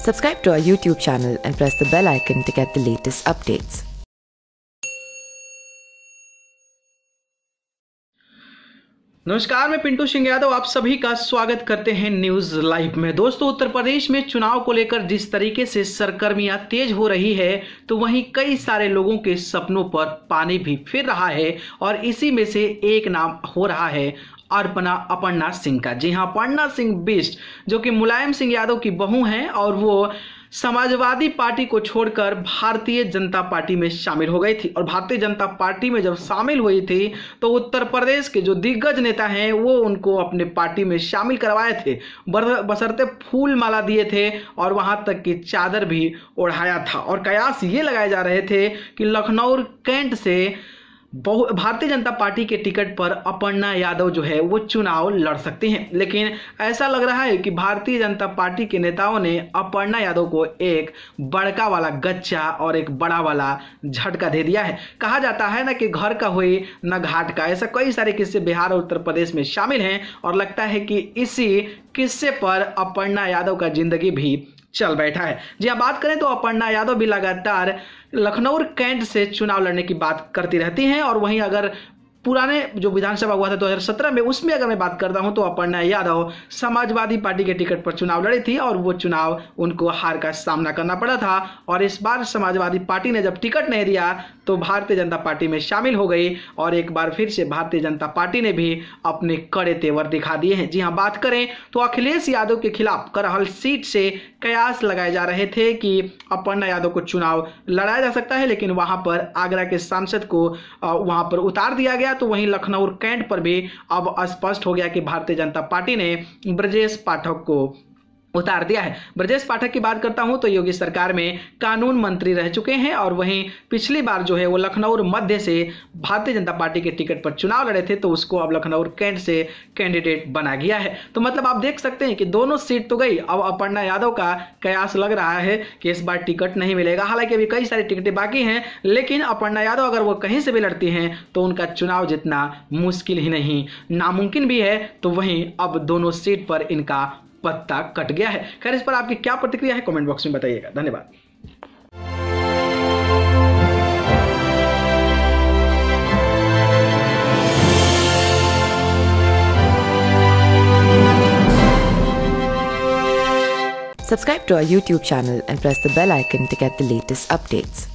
Subscribe to our YouTube channel and press the bell icon to get the latest updates. नमस्कार, मैं पिंटू सिंह यादव आप सभी का स्वागत करते हैं न्यूज लाइव में। दोस्तों, उत्तर प्रदेश में चुनाव को लेकर जिस तरीके से सरगर्मियां तेज हो रही है, तो वहीं कई सारे लोगों के सपनों पर पानी भी फिर रहा है और इसी में से एक नाम हो रहा है अपर्णा सिंह का। जी हां, अपर्णा सिंह बिष्ट जो कि मुलायम सिंह यादव की बहू हैं और वो समाजवादी पार्टी को छोड़कर भारतीय जनता पार्टी में शामिल हो गई थी। और भारतीय जनता पार्टी में जब शामिल हुई थी तो उत्तर प्रदेश के जो दिग्गज नेता हैं वो उनको अपने पार्टी में शामिल करवाए थे, बशर्ते फूल माला दिए थे और वहां तक की चादर भी ओढ़ाया था। और कयास ये लगाए जा रहे थे कि लखनऊ कैंट से भारतीय जनता पार्टी के टिकट पर अपर्णा यादव जो है वो चुनाव लड़ सकती हैं। लेकिन ऐसा लग रहा है कि भारतीय जनता पार्टी के नेताओं ने अपर्णा यादव को एक बड़का वाला गच्चा और एक बड़ा वाला झटका दे दिया है। कहा जाता है ना कि घर का हुई न घाट का। ऐसा कई सारे किस्से बिहार और उत्तर प्रदेश में शामिल हैं और लगता है कि इसी किस्से पर अपर्णा यादव का जिंदगी भी चल बैठा है। जी हाँ, बात करें तो अपर्णा यादव भी लगातार लखनऊ कैंट से चुनाव लड़ने की बात करती रहती हैं। और वहीं अगर पुराने जो विधानसभा हुआ था 2017 में, उसमें अगर मैं बात करता हूं तो अपर्णा यादव समाजवादी पार्टी के टिकट पर चुनाव लड़ी थी और वो चुनाव उनको हार का सामना करना पड़ा था। और इस बार समाजवादी पार्टी ने जब टिकट नहीं दिया तो भारतीय जनता पार्टी में शामिल हो गई और एक बार फिर से भारतीय जनता पार्टी ने भी अपने कड़े तेवर दिखा दिए हैं। जी हाँ, बात करें तो अखिलेश यादव के खिलाफ करहल सीट से कयास लगाए जा रहे थे कि अपर्णा यादव को चुनाव लड़ाया जा सकता है, लेकिन वहां पर आगरा के सांसद को वहां पर उतार दिया गया। तो वहीं लखनऊ कैंट पर भी अब स्पष्ट हो गया कि भारतीय जनता पार्टी ने ब्रजेश पाठक को उतार दिया है। ब्रजेश पाठक की बात करता हूं तो योगी सरकार में कानून मंत्री रह चुके हैं और वहीं पिछली बार जो है वो लखनऊ मध्य से भारतीय जनता पार्टी के टिकट पर चुनाव लड़े थे, तो उसको अब लखनऊ कैंट से कैंडिडेट बना गया है। तो मतलब आप देख सकते हैं कि दोनों सीट तो गई, अब अपर्णा यादव का कयास लग रहा है कि इस बार टिकट नहीं मिलेगा। हालांकि अभी कई सारी टिकटें बाकी हैं, लेकिन अपर्णा यादव अगर वो कहीं से भी लड़ती हैं तो उनका चुनाव जितना मुश्किल ही नहीं नामुमकिन भी है। तो वहीं अब दोनों सीट पर इनका पत्ता कट गया है। खैर, इस पर आपकी क्या प्रतिक्रिया है कमेंट बॉक्स में बताइएगा। धन्यवाद। Subscribe to our YouTube channel and press the bell icon to get the latest updates.